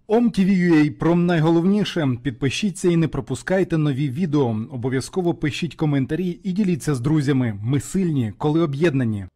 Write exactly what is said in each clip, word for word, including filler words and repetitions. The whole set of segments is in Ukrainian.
ом.ті.ві.ю.а про найголовніше. Підпишіться і не пропускайте нові відео. Обов'язково пишіть коментарі і діліться з друзями. Ми сильні, коли об'єднані.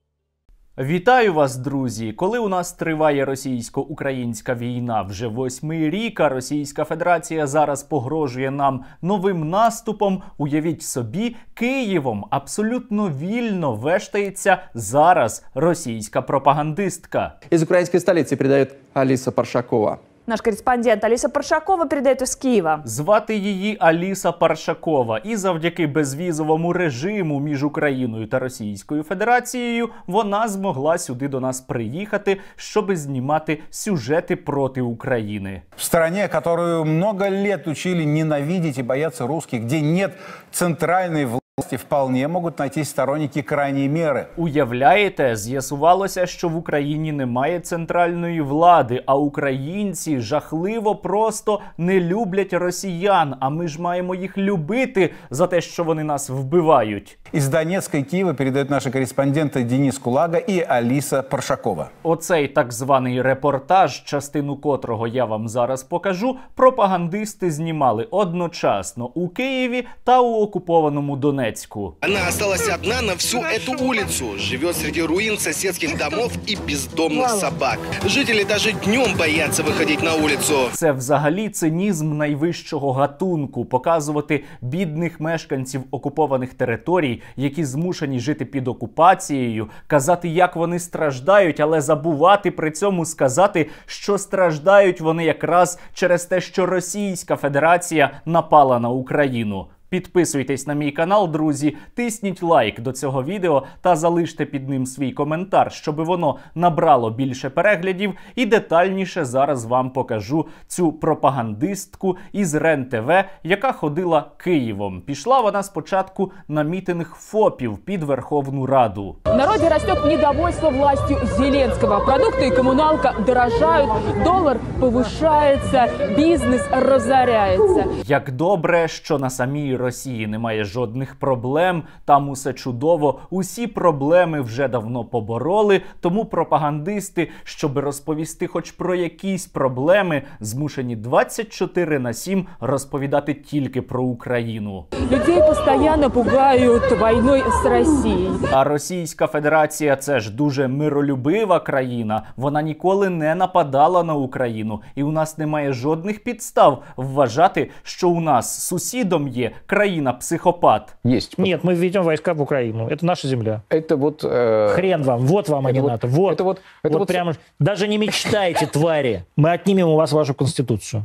Вітаю вас, друзі! Коли у нас триває російсько-українська війна вже восьмий рік, а Російська Федерація зараз погрожує нам новим наступом, уявіть собі, Києвом абсолютно вільно вештається зараз російська пропагандистка. Из украинской столицы передает Алиса Паршакова. Наш корреспондент Алиса Паршакова передает из Києва. Звати її Аліса Паршакова, і завдяки безвізовому режиму між Україною та Російською Федерацією вона змогла сюди до нас приїхати, щоб знімати сюжети проти України. В стране, которую много лет учили ненавидеть и бояться русских, где нет центральной власти, вполне можуть найтись сторонники крайньої міри. Уявляєте, з'ясувалося, що в Україні немає центральної влади, а українці жахливо просто не люблять росіян, а ми ж маємо їх любити за те, що вони нас вбивають. Із Донецька і Києва передають наші кореспонденти Денис Кулага і Аліса Паршакова. Оцей так званий репортаж, частину котрого я вам зараз покажу, пропагандисти знімали одночасно у Києві та у окупованому Донецьку. Она осталась одна на всю эту улицу. Живет среди руин соседских домов и бездомных собак. Жители даже днем боятся выходить на улицу. Це взагалі цинізм найвищого гатунку. Показувати бідних мешканців окупованих територій, які змушені жити під окупацією, казати, як вони страждають, але забувати при цьому сказати, що страждають вони якраз через те, що Російська Федерація напала на Україну. Підписуйтесь на мій канал, друзі, тисніть лайк до цього відео та залиште під ним свій коментар, щоб воно набрало більше переглядів, і детальніше зараз вам покажу цю пропагандистку із РЕН-ТВ, яка ходила Києвом. Пішла вона спочатку на мітинг ФОПів під Верховну Раду. В народе растет недовольство властью Зеленского. Продукты и коммуналка дорожают, доллар повышается, бизнес разоряется. Як добре, що на самій Росії немає жодних проблем, там усе чудово, усі проблеми вже давно побороли, тому пропагандисти, щоб розповісти хоч про якісь проблеми, змушені двадцять чотири на сім розповідати тільки про Україну. Людей постійно пугають війною з Росією. А Російська Федерація – це ж дуже миролюбива країна, вона ніколи не нападала на Україну, і у нас немає жодних підстав вважати, що у нас сусідом є країна-психопат. Есть. Нет, мы введем войска в Украину. Это наша земля. Это вот... Э... Хрен вам. Вот вам, а не вот, НАТО. Вот. Это вот, это вот, вот прямо... Даже не мечтайте, твари. Мы отнимем у вас вашу конституцию.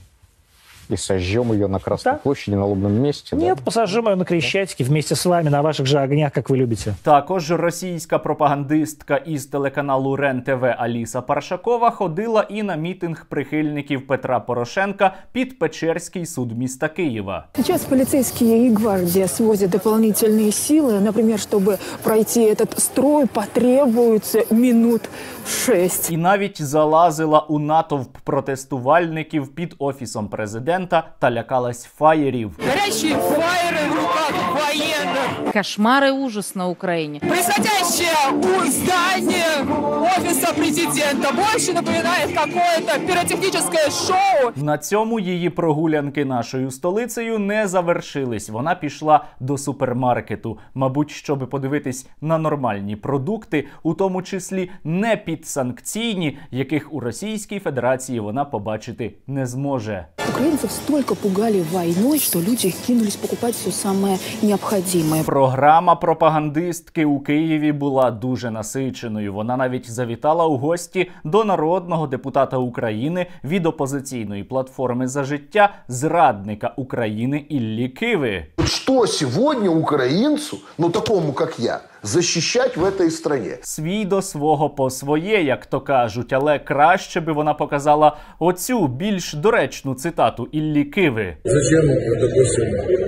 И сожжем ее на Красной Да? площади, на лобном месте. Нет, да? посажим ее на Крещатике вместе с вами, на ваших же огнях, как вы любите. Також російська пропагандистка із телеканалу РЕН-ТВ Аліса Паршакова ходила і на мітинг прихильників Петра Порошенка під Печерський суд міста Києва. Сейчас полицейские и гвардия свозят дополнительные силы. Например, чтобы пройти этот строй, потребуется минут шесть. І навіть залазила у натовп протестувальників під Офісом президента та лякалась фаєрів. Горящие фаеры в руках военных. Кошмар и ужас на Украине. Происходящее у здания офиса президента больше напоминает какое-то пиротехническое шоу. На цьому її прогулянки нашою столицею не завершились. Вона пішла до супермаркету, мабуть, щоб подивитись на нормальні продукти, у тому числі не підсанкційні, яких у Російській Федерації вона побачити не зможе. Украинцев столько пугали войной, что люди кинулись покупать все самое необходимое. Програма пропагандистки у Києві була дуже насиченою. Вона навіть завітала у гості до народного депутата України від опозиційної платформи «За життя» зрадника України Іллі Киви. Что сегодня украинцу, ну такому как я, защищать в этой стране? Свій до свого по своє, як то кажуть, але краще би вона показала оцю більш доречну цитату Іллі Киви. Зачем, допустим,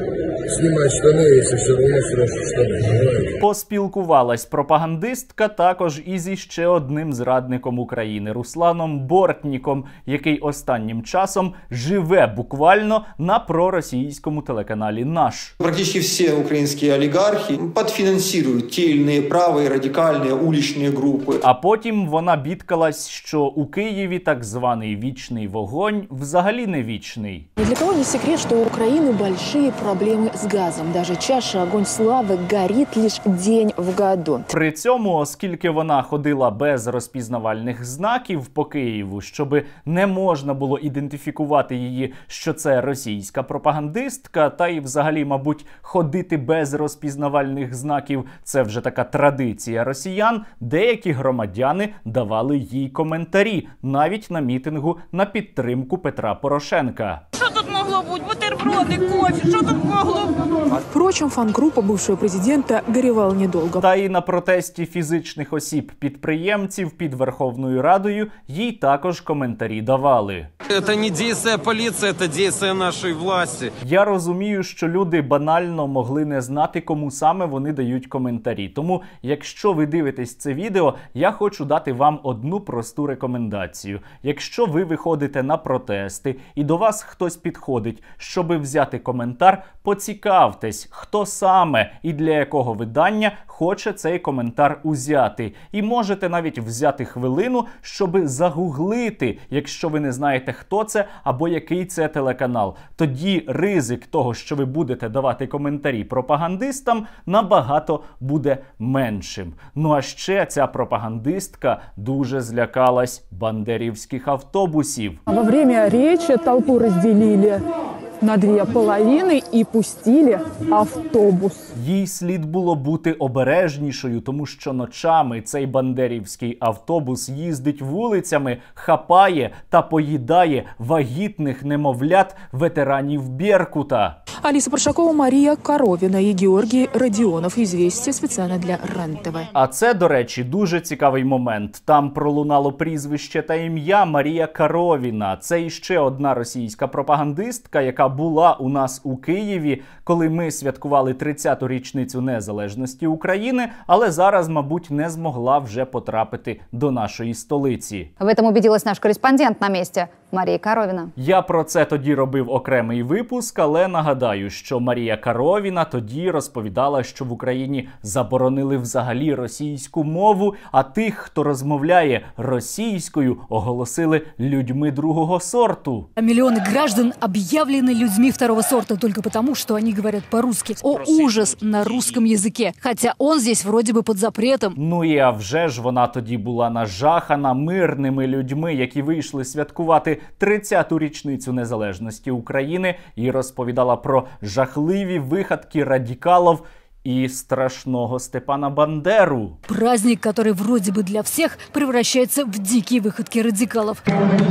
снимать штаны, если все равно сросшие штаны, понимаете? Поспілкувалась пропагандистка також із іще одним зрадником України – Русланом Бортніком, який останнім часом живе буквально на проросійському телеканалі «Наш». Практически все украинские олигархи подфинансируют те или иные правые, радикальные, уличные группы. А потім вона бідкалась, що у Києві так званий вічний вогонь взагалі не вічний. Ни для кого не секрет, что у Украины большие проблемы с газом. Даже чаша огонь славы горит лишь день в году. При цьому, оскільки вона ходила без розпізнавальних знаків по Києву, щоби не можна було ідентифікувати її, що це російська пропагандистка, та й взагалі, мабуть, ходити без розпізнавальних знаків – це вже така традиція росіян, деякі громадяни давали їй коментарі, навіть на мітингу на підтримку Петра Порошенка. Що тут могло бути? Бутерброди, кофе, що тут могло бути? Впрочем, фан-группа бывшего президента горевала недолго. Та і на протесті фізичних осіб-підприємців під Верховною Радою їй також коментарі давали. Це не дія поліції, це дія нашої власті. Я розумію, що люди банально могли не знати, кому саме вони дають коментарі. Тому, якщо ви дивитесь це відео, я хочу дати вам одну просту рекомендацію. Якщо ви виходите на протести і до вас хтось підходить, щоби взяти коментар, поцікавтесь, хто саме і для якого видання хоче цей коментар узяти. І можете навіть взяти хвилину, щоби загуглити, якщо ви не знаєте, хто це або який це телеканал. Тоді ризик того, що ви будете давати коментарі пропагандистам, набагато буде меншим. Ну а ще ця пропагандистка дуже злякалась бандерівських автобусів. Во время речи толпу разделили на две половины и пустили автобус. Їй слід було бути обережнішою, тому що ночами цей бандерівський автобус їздить вулицями, хапає та поїдає вагітних немовлят ветеранів Беркута. Алиса Паршакова, Мария Коровина и Георгий Родионов. Известия специально для РЕН-ТВ. А це, до речі, дуже цікавий момент. Там пролунало прізвище та ім'я Марія Коровіна. Це іще одна російська пропагандистка, яка була у нас у Києві, коли ми святкували тридцяту річницю незалежності України, але зараз, мабуть, не змогла вже потрапити до нашої столиці. В этом убедилась наш кореспондент на місці Марія Коровіна. Я про це тоді робив окремий випуск, але нагадаю, що Марія Коровіна тоді розповідала, що в Україні заборонили взагалі російську мову, а тих, хто розмовляє російською, оголосили людьми другого сорту. Миллионы граждан объявлены людьми второго сорта только потому, что они говорят по-русски. О, ужас на русском языке. Хотя он здесь вроде бы под запретом. Ну і а вже ж вона тоді була нажахана мирними людьми, які вийшли святкувати тридцяту річницю незалежності України і розповідала про жахливі виходки радикалів и страшного Степана Бандеру. Праздник, который вроде бы для всех, превращается в дикие выходки радикалов.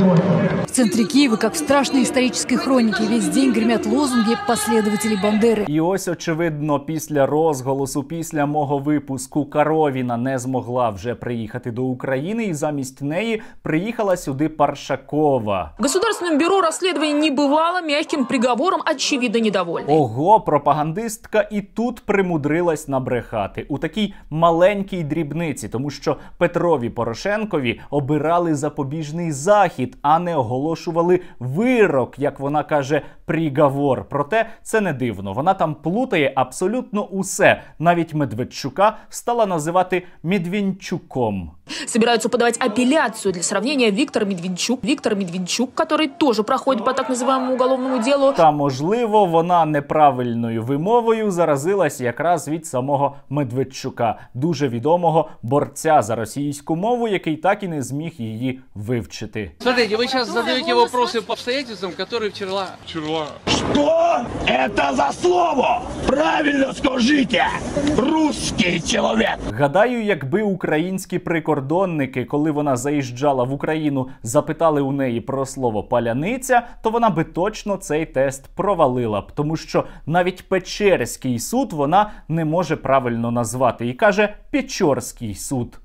В центре Киева, как в страшной исторической хронике, весь день гремят лозунги последователей Бандери. І ось, очевидно, після розголосу, після мого випуску, Коровіна не змогла вже приїхати до України, і замість неї приїхала сюди Паршакова. Государственным бюро расследований не бывало мягким приговором, очевидно недовольны. Ого, пропагандистка і тут примудрилась набрехати у такій маленькій дрібниці, тому що Петрові Порошенкові обирали запобіжний захід, а не оголошували вирок, як вона каже, приговор. Проте це не дивно. Вона там плутає абсолютно усе. Навіть Медведчука стала називати Медведчуком. Собираются подавать апелляцию для сравнения Виктор Медведчук. Виктор Медведчук, который тоже проходит по так называемому уголовному делу. Та, можливо, вона неправильною вимовою заразилась якраз від самого Медведчука, дуже відомого борця за російську мову, який так і не зміг її вивчити. Смотрите, вы сейчас задаете вопросы по обстоятельствам, которые вчера... Вчера. Что это за слово? Правильно скажите, русский человек. Гадаю, якби українські прикордонники, коли вона заїжджала в Україну, запитали у неї про слово «паляниця», то вона би точно цей тест провалила б, тому що навіть Печерський суд вона не може правильно назвати і каже «Печорський суд».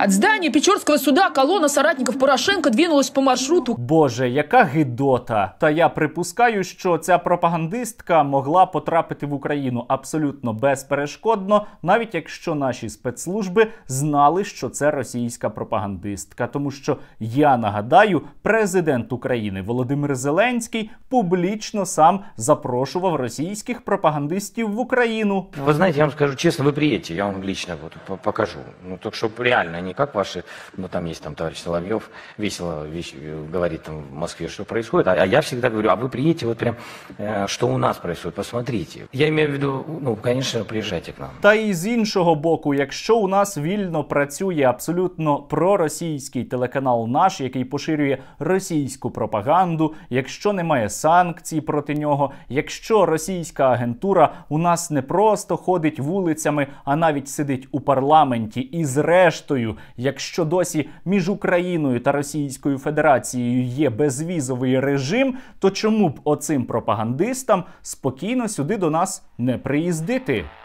От здания Печорского суда колонна соратников Порошенко двинулась по маршруту. Боже, яка гидота. Та я припускаю, що ця пропагандистка могла потрапити в Україну абсолютно безперешкодно, навіть якщо наші спецслужби знали, що це російська пропагандистка. Тому що, я нагадаю, президент України Володимир Зеленський публічно сам запрошував російських пропагандистів в Україну. Вы знаете, я вам скажу честно, вы приедете, я вам лично вот покажу. Ну, только чтобы реально, не как ваши, ну, там есть там товарищ Соловьев, весело вещи, говорит там в Москве, что происходит. А, а я всегда говорю, а вы приедете, вот прям, э, что у нас происходит, посмотрите. Я имею в виду, ну, конечно, приезжайте к нам. Та і з іншого боку, якщо у нас вільно працює абсолютно проросійський телеканал «Наш», який поширює російську пропаганду, якщо немає санкцій проти нього, якщо російська агентура у нас не просто ходить вулицями, а навіть сидить у парламенті, і зрештою, якщо досі між Україною та Російською Федерацією є безвізовий режим, то чому б оцим пропагандистам спокійно сюди до нас не приїздити?